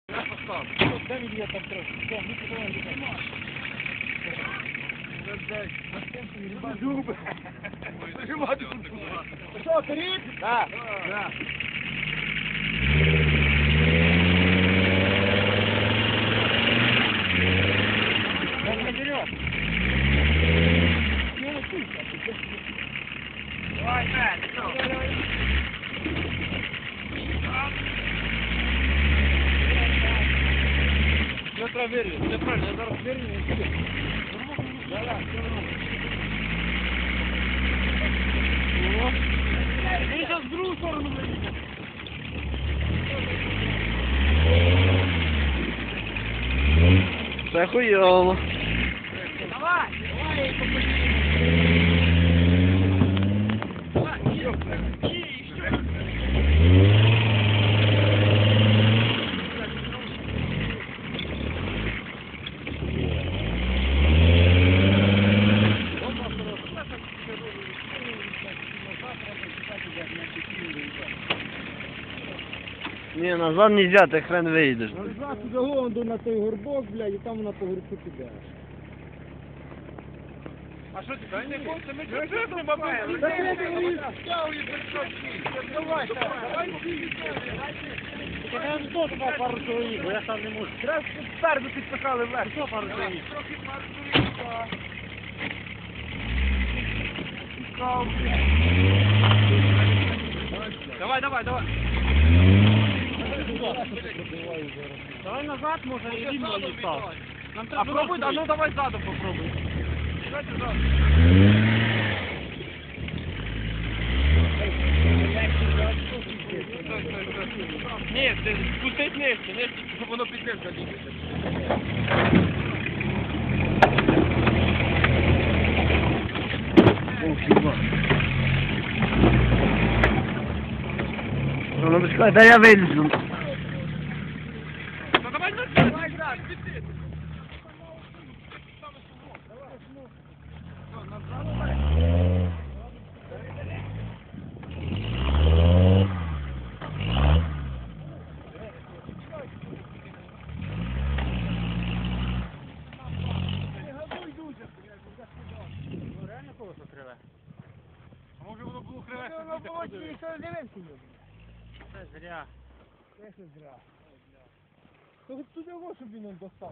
Я постав. Дай мені я там трохи. Все, ми подавай. Зуби. Зажимати тут. Що, вперед? Так. Так, наперед. Давай, давай. Все треба вирвати, все правильно, я зараз вирву і сюди. Да, все нормально. О, ти зараз в другу сторону виїхав. Це хуйово. Давай, давай, я їх попадію. Ні, назад нельзя, ти хрен виїдеш. Назад туди голову на той горбок, блядь, і там вона по горбку піде. А що ти? Не хочете, ми чого не бабаємо? Давай, давай. Так я ж теж мав пару чоловік, бо я сам не можу. Треба спереду підпихали вверх. Що пару чоловік? Трохи пару чоловік. Давай, давай, давай. Давай назад, може, і рівно не став. Нам А треба пробуй, а розстріляти. ну давай ззаду попробуй. Ні, ти спустись нижче, щоб воно під ним залізти. Ну, почекай, дай я вилізу. Ну давай назад, піди. Реально колесо криве? А може воно було криве? Це зря. Це зря. То туди його, щоб він не достав.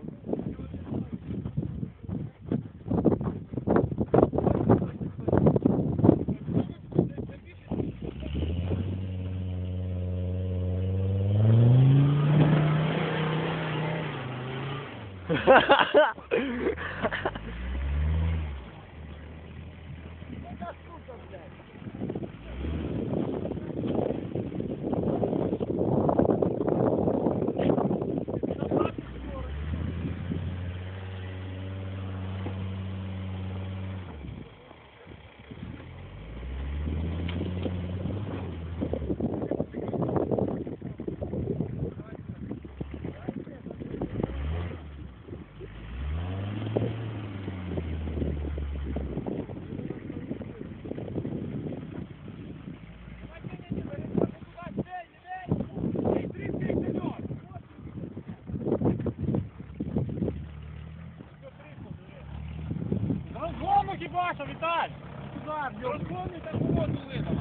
Розгону хіба що, Віталь! Розгони та воду линула.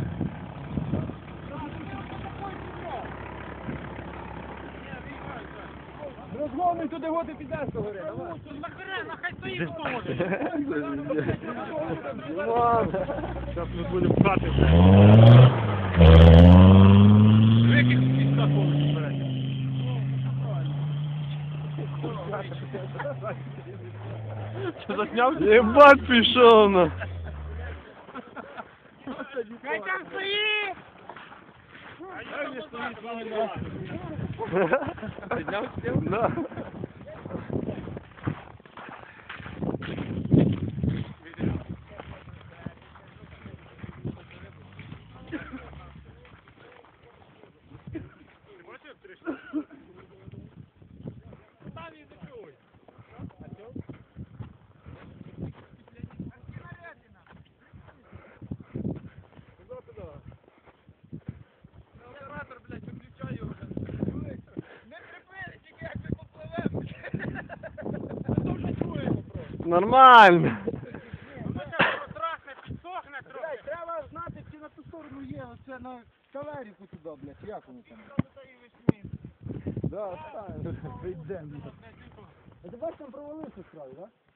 Розгону туди годи підеш до гори. Нахай стоїть в тому. Зараз ми будемо пхати. Викид з такого вперед. Що засняв? Єбать пішов, ну. Хай там стоїть! Підняв стіл? Да. Оператор, блядь, виключай його. Не припини, тільки Нормально. Трохне, підсохне трохи. Блядь, треба знати, чи на ту сторону є, оце на каверіку туди, блядь, як воно там? Да, оставим, вийдемо. А ти бачиш, там провалився справді, так?